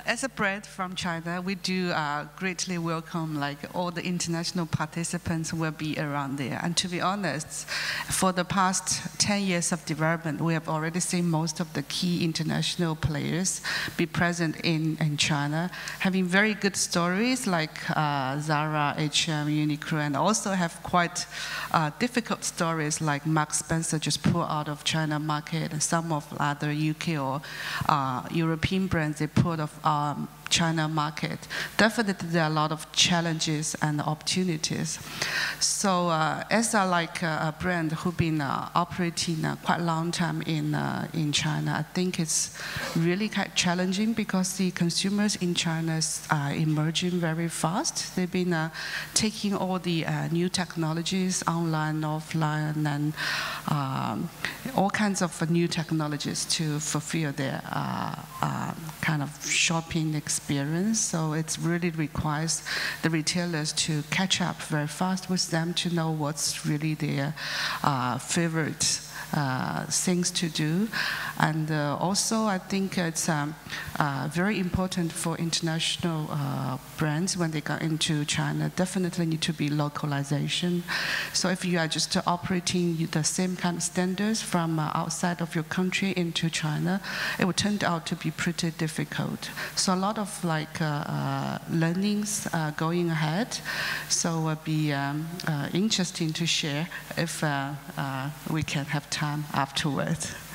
as a brand from China, we do greatly welcome like all the international participants will be around there. And to be honest, for the past 10 years of development, we have already seen most of the key international players be present in China, having very good stories like Zara, H&M, Uniqlo, and also have quite difficult stories like Marks Spencer just pulled out of China market, and some of other UK or European brands they pulled off China market. Definitely there are a lot of challenges and opportunities. So as a brand who've been operating quite a long time in China, I think it's really quite challenging because the consumers in China are emerging very fast. They've been taking all the new technologies, online, offline, and all kinds of new technologies to fulfill their kind of shopping experience. So it really requires the retailers to catch up very fast with them to know what's really their favorite things to do. And also I think it's very important for international brands when they go into China, definitely need to be localization. So if you are just operating the same kind of standards from outside of your country into China, it will turn out to be pretty difficult. So a lot of like learnings going ahead. So it will be interesting to share if we can have time afterwards.